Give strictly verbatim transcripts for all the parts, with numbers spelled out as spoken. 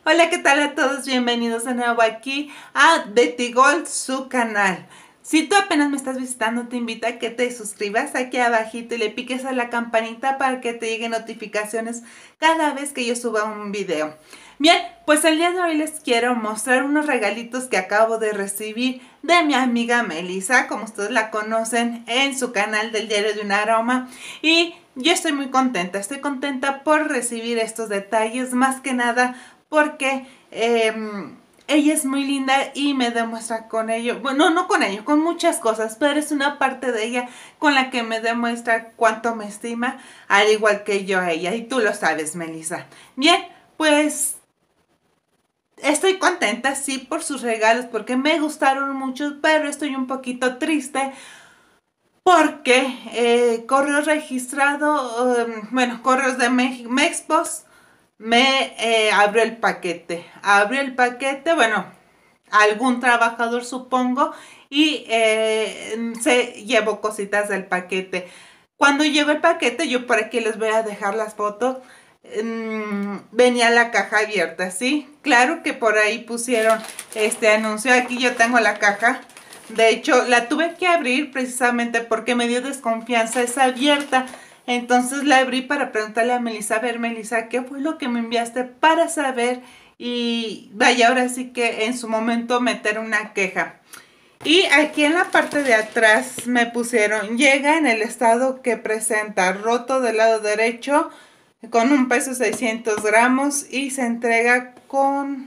Hola, ¿qué tal a todos? Bienvenidos de nuevo aquí a Betty Gold, su canal. Si tú apenas me estás visitando, te invito a que te suscribas aquí abajito y le piques a la campanita para que te lleguen notificaciones cada vez que yo suba un video. Bien, pues el día de hoy les quiero mostrar unos regalitos que acabo de recibir de mi amiga Melissa, como ustedes la conocen, en su canal del Diario de un Aroma. Y yo estoy muy contenta, estoy contenta por recibir estos detalles, más que nada porque eh, ella es muy linda y me demuestra con ello, bueno, no con ello, con muchas cosas, pero es una parte de ella con la que me demuestra cuánto me estima, al igual que yo a ella, y tú lo sabes, Melissa. Bien, pues estoy contenta, sí, por sus regalos, porque me gustaron mucho, pero estoy un poquito triste porque eh, correo registrado, um, bueno, correos de México, Mexpost, me eh, abrió el paquete. Abrió el paquete, bueno, algún trabajador supongo, y eh, se llevó cositas del paquete. Cuando llegó el paquete, yo por aquí les voy a dejar las fotos, mmm, venía la caja abierta, ¿sí? Claro que por ahí pusieron este anuncio, aquí yo tengo la caja. De hecho, la tuve que abrir precisamente porque me dio desconfianza, es abierta. Entonces la abrí para preguntarle a Melissa, a ver, Melissa, ¿qué fue lo que me enviaste para saber? Y vaya, ahora sí que en su momento meter una queja. Y aquí en la parte de atrás me pusieron, llega en el estado que presenta, roto del lado derecho, con un peso seiscientos gramos y se entrega con,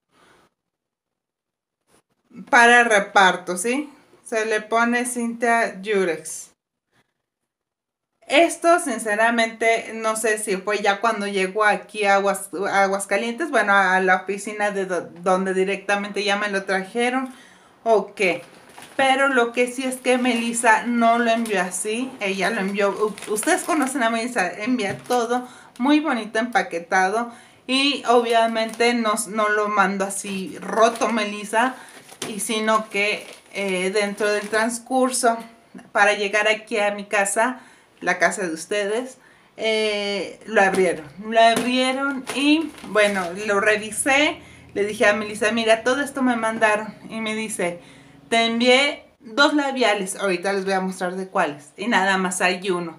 para reparto, ¿sí? Se le pone cinta Yurex. Esto, sinceramente, no sé si fue ya cuando llegó aquí a Aguas, a Aguascalientes, bueno, a la oficina de do, donde directamente ya me lo trajeron, o qué. Pero lo que sí es que Melissa no lo envió así, ella lo envió, ustedes conocen a Melissa, envía todo muy bonito empaquetado y obviamente no, no lo mando así roto Melissa, y sino que eh, dentro del transcurso para llegar aquí a mi casa, la casa de ustedes, eh, lo abrieron, lo abrieron y bueno, lo revisé, le dije a Melissa, mira, todo esto me mandaron, y me dice, te envié dos labiales, ahorita les voy a mostrar de cuáles, y nada más hay uno.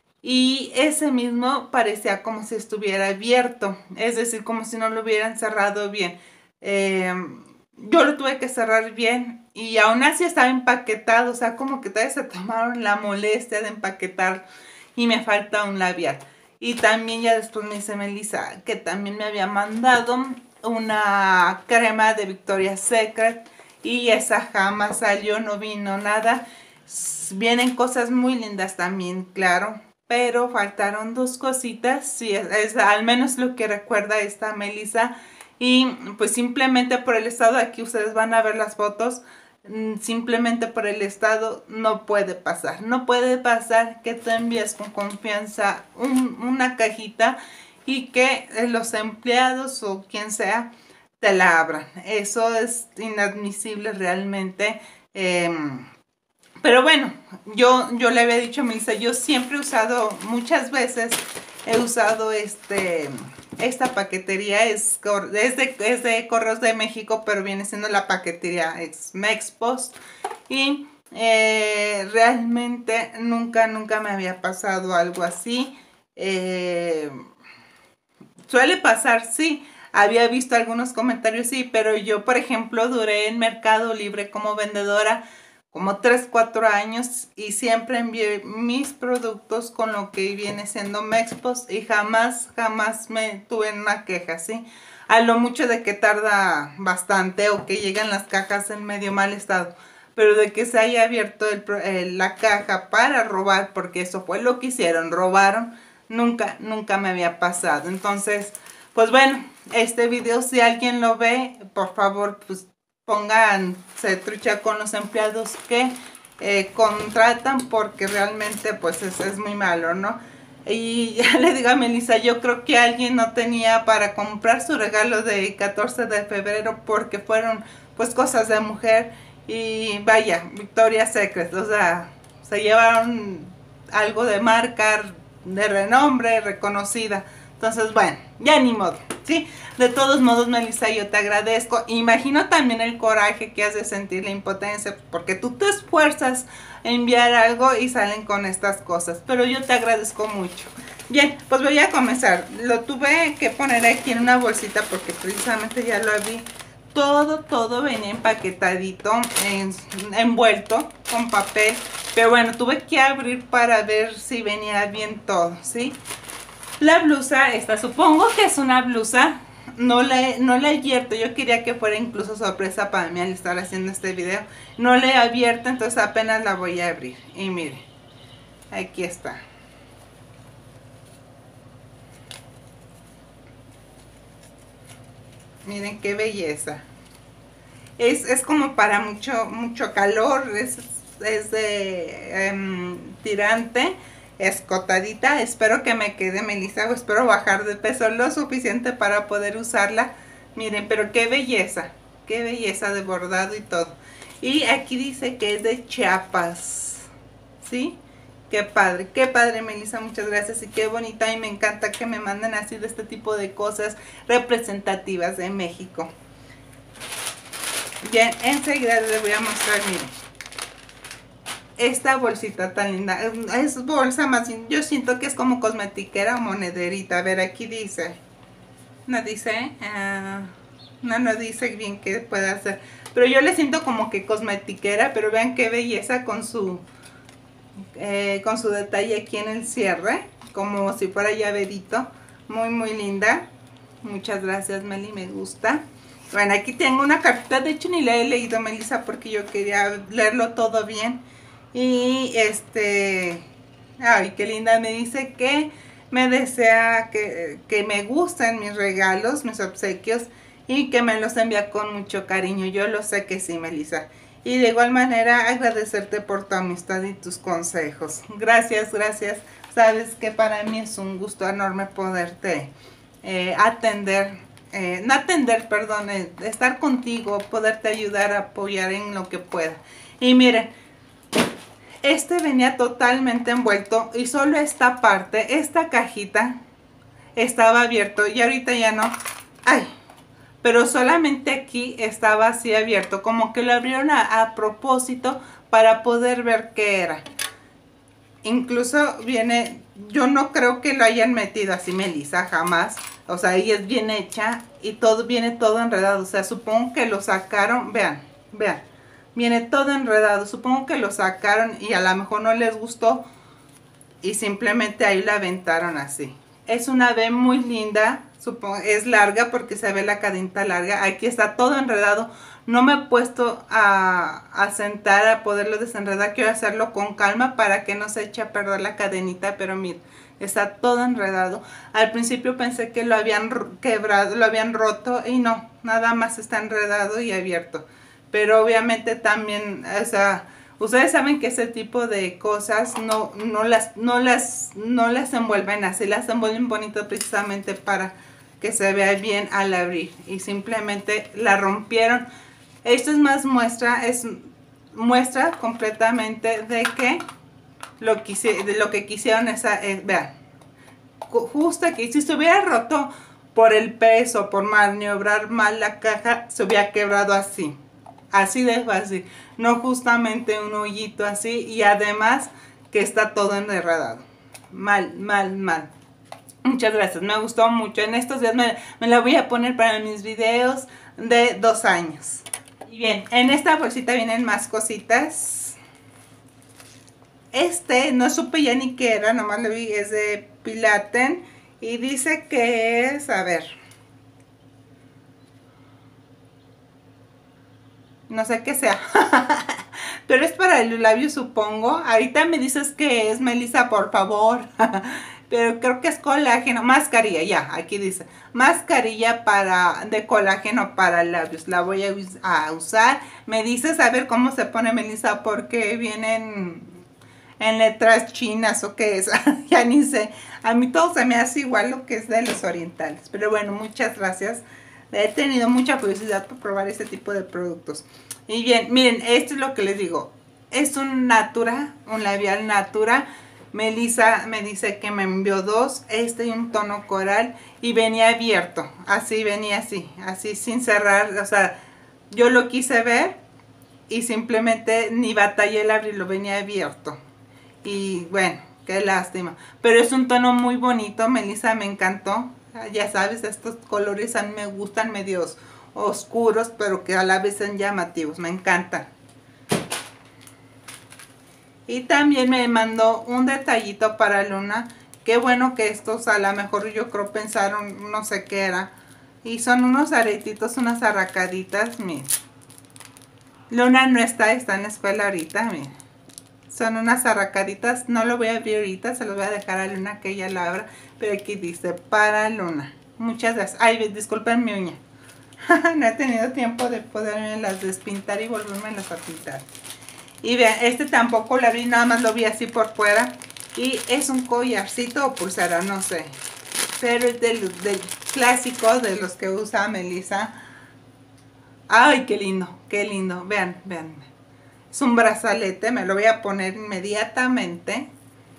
Y ese mismo parecía como si estuviera abierto, es decir, como si no lo hubieran cerrado bien. Eh, yo lo tuve que cerrar bien y aún así estaba empaquetado, o sea, como que todavía se tomaron la molestia de empaquetar y me falta un labial. Y también ya después me dice Melissa que también me había mandado una crema de Victoria's Secret y esa jamás salió, no vino nada. Vienen cosas muy lindas también, claro, pero faltaron dos cositas, sí, es, es al menos lo que recuerda esta Melissa. Y pues simplemente por el estado, aquí ustedes van a ver las fotos, simplemente por el estado no puede pasar, no puede pasar que te envíes con confianza un, una cajita y que los empleados o quien sea te la abran. Eso es inadmisible realmente. Eh, pero bueno, yo, yo le había dicho a Melissa, yo siempre he usado, muchas veces he usado este, esta paquetería, es, es, de, es de Correos de México, pero viene siendo la paquetería es Mexpost. Y eh, realmente nunca, nunca me había pasado algo así. Eh, suele pasar, sí. Había visto algunos comentarios, sí, pero yo, por ejemplo, duré en Mercado Libre como vendedora como tres, cuatro años y siempre envié mis productos con lo que viene siendo Mexpost y jamás, jamás me tuve una queja, ¿sí? A lo mucho de que tarda bastante o que llegan las cajas en medio mal estado, pero de que se haya abierto el, el, la caja para robar, porque eso fue lo que hicieron, robaron, nunca, nunca me había pasado. Entonces, pues bueno, este video si alguien lo ve, por favor, pues pónganse trucha con los empleados que eh, contratan, porque realmente pues es, es muy malo, ¿no? Y ya le digo a Melissa, yo creo que alguien no tenía para comprar su regalo de catorce de febrero porque fueron pues cosas de mujer y vaya, Victoria's Secret, o sea, se llevaron algo de marca, de renombre, reconocida. Entonces, bueno, ya ni modo, ¿sí? De todos modos, Melissa, yo te agradezco. Imagino también el coraje que has de sentir, la impotencia, porque tú te esfuerzas a enviar algo y salen con estas cosas. Pero yo te agradezco mucho. Bien, pues voy a comenzar. Lo tuve que poner aquí en una bolsita porque precisamente ya lo vi. Todo, todo venía empaquetadito, en, envuelto con papel. Pero bueno, tuve que abrir para ver si venía bien todo, ¿sí? La blusa esta, supongo que es una blusa, no la, no la he abierto, yo quería que fuera incluso sorpresa para mí al estar haciendo este video. No la he abierto, entonces apenas la voy a abrir. Y mire, aquí está. Miren qué belleza. Es, es como para mucho, mucho calor, es, es de um, tirante. Escotadita, espero que me quede, Melissa, o espero bajar de peso lo suficiente para poder usarla. Miren, pero qué belleza, qué belleza de bordado y todo. Y aquí dice que es de Chiapas, ¿sí? Qué padre, qué padre, Melissa, muchas gracias y qué bonita, y me encanta que me manden así de este tipo de cosas representativas de México. Bien, enseguida les voy a mostrar, miren. Esta bolsita tan linda, es bolsa más, yo siento que es como cosmetiquera o monederita. A ver, aquí dice, no dice, uh, no, no dice bien qué puede hacer, pero yo le siento como que cosmetiquera. Pero vean qué belleza con su, eh, con su detalle aquí en el cierre, como si fuera llaverito, muy muy linda. Muchas gracias, Meli, me gusta. Bueno, aquí tengo una cartita, de hecho ni la he leído, Melissa, porque yo quería leerlo todo bien. Y este, ay, qué linda, me dice que me desea que, que me gusten mis regalos, mis obsequios, y que me los envía con mucho cariño. Yo lo sé que sí, Melissa. Y de igual manera agradecerte por tu amistad y tus consejos. Gracias, gracias. Sabes que para mí es un gusto enorme poderte eh, atender, eh, no atender, perdón, eh, estar contigo, poderte ayudar, apoyar en lo que pueda. Y miren, este venía totalmente envuelto y solo esta parte, esta cajita, estaba abierto y ahorita ya no. Ay, pero solamente aquí estaba así abierto, como que lo abrieron a, a propósito para poder ver qué era. Incluso viene, yo no creo que lo hayan metido así, Melissa, jamás. O sea, ahí es bien hecha y todo viene todo enredado. O sea, supongo que lo sacaron, vean, vean. Viene todo enredado, supongo que lo sacaron y a lo mejor no les gustó y simplemente ahí la aventaron así. Es una B muy linda, supongo, es larga porque se ve la cadenita larga. Aquí está todo enredado, no me he puesto a, a sentar a poderlo desenredar. Quiero hacerlo con calma para que no se eche a perder la cadenita, pero miren, está todo enredado. Al principio pensé que lo habían quebrado, lo habían roto y no, nada más está enredado y abierto. Pero obviamente también, o sea, ustedes saben que ese tipo de cosas no, no, las, no, las, no las envuelven así, las envuelven bonito precisamente para que se vea bien al abrir. Y simplemente la rompieron. Esto es más muestra, es muestra completamente de que lo, quise, de lo que quisieron esa, eh, vean, justo aquí, si se hubiera roto por el peso, por maniobrar mal la caja, se hubiera quebrado así. Así de fácil, no justamente un hoyito así, y además que está todo enredado. Mal, mal, mal. Muchas gracias, me gustó mucho. En estos días me, me la voy a poner para mis videos de dos años. Y bien, en esta bolsita vienen más cositas. Este, no supe ya ni qué era, nomás lo vi, es de Pilaten. Y dice que es, a ver... no sé qué sea, pero es para el labio, supongo. Ahorita me dices que es, Melissa, por favor. Pero creo que es colágeno, mascarilla, ya, aquí dice, mascarilla para, de colágeno para labios. La voy a, a usar. Me dices a ver cómo se pone, Melissa, porque vienen en letras chinas o qué es. Ya ni sé, a mí todo se me hace igual lo que es de los orientales. Pero bueno, muchas gracias. He tenido mucha curiosidad por probar este tipo de productos. Y bien, miren, esto es lo que les digo. Es un Natura, un labial Natura. Melissa me dice que me envió dos, este y un tono coral, y venía abierto, así venía así, así sin cerrar, o sea, yo lo quise ver y simplemente ni batallé el abrirlo, venía abierto. Y bueno, qué lástima. Pero es un tono muy bonito, Melissa, me encantó. Ya sabes, estos colores a mí me gustan, medios oscuros, pero que a la vez son llamativos, me encantan. Y también me mandó un detallito para Luna. Qué bueno que estos a lo mejor yo creo pensaron, no sé qué era. Y son unos aretitos, unas arracaditas, miren. Luna no está, está en la escuela ahorita, miren. Son unas arracaditas, no lo voy a abrir ahorita, se los voy a dejar a Luna que ella la abra. Pero aquí dice, para Luna. Muchas gracias. Ay, disculpen mi uña. No he tenido tiempo de poderme las despintar y volverme a pintar. Y vean, este tampoco lo abrí, nada más lo vi así por fuera. Y es un collarcito o pulsera, no sé. Pero es del, del clásico de los que usa Melissa. Ay, qué lindo, qué lindo. Vean, vean. Es un brazalete, me lo voy a poner inmediatamente.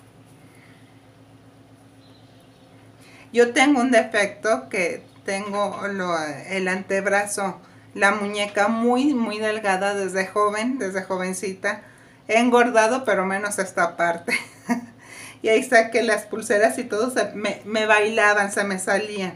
Yo tengo un defecto que tengo lo, el antebrazo, la muñeca muy, muy delgada desde joven, desde jovencita. He engordado, pero menos esta parte. Y ahí está que las pulseras y todo se, me, me bailaban, se me salían.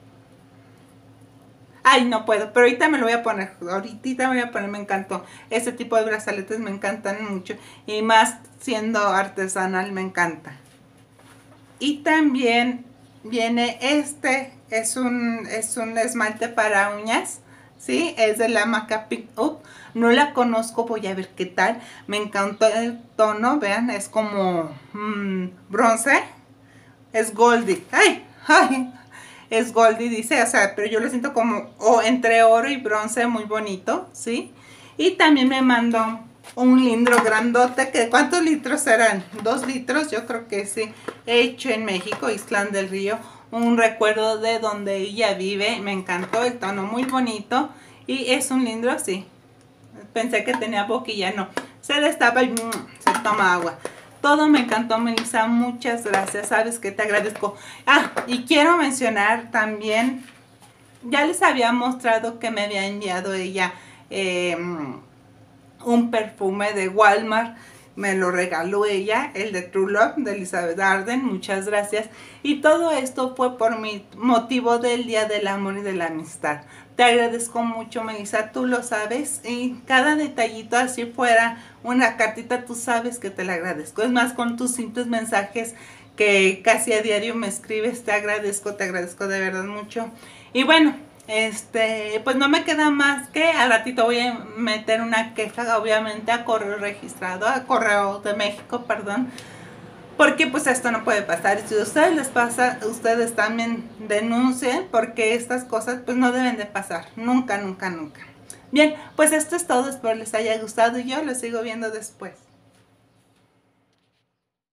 Ay, no puedo, pero ahorita me lo voy a poner, ahorita me voy a poner, me encantó. Este tipo de brazaletes me encantan mucho. Y más siendo artesanal, me encanta. Y también viene este, es un, es un esmalte para uñas, ¿sí? Es de la marca Pick Up. No la conozco, voy a ver qué tal. Me encantó el tono, vean, es como mmm, bronce. Es Goldie. ¡Ay! ¡Ay! Es Goldie, dice, o sea, pero yo lo siento como o entre oro y bronce, muy bonito, ¿sí? Y también me mandó un lindro grandote, que ¿cuántos litros serán? Dos litros, yo creo que sí. Hecho en México, Ixtlán del Río. Un recuerdo de donde ella vive. Me encantó el tono, muy bonito. Y es un lindro así. Pensé que tenía boquilla, no. Se destapa y mmm, se toma agua. Todo me encantó, Melissa, muchas gracias, sabes que te agradezco. Ah, y quiero mencionar también, ya les había mostrado que me había enviado ella eh, un perfume de Walmart. Me lo regaló ella, el de True Love de Elizabeth Arden, muchas gracias. Y todo esto fue por mi motivo del Día del Amor y de la Amistad. Te agradezco mucho, Melissa, tú lo sabes. Y cada detallito, así fuera una cartita, tú sabes que te la agradezco. Es más, con tus simples mensajes que casi a diario me escribes, te agradezco, te agradezco de verdad mucho. Y bueno, este, pues no me queda más que al ratito voy a meter una queja, obviamente, a correo registrado, a correo de México, perdón. Porque pues esto no puede pasar. Si a ustedes les pasa, ustedes también denuncien, porque estas cosas pues no deben de pasar. Nunca, nunca, nunca. Bien, pues esto es todo. Espero les haya gustado y yo lo sigo viendo después.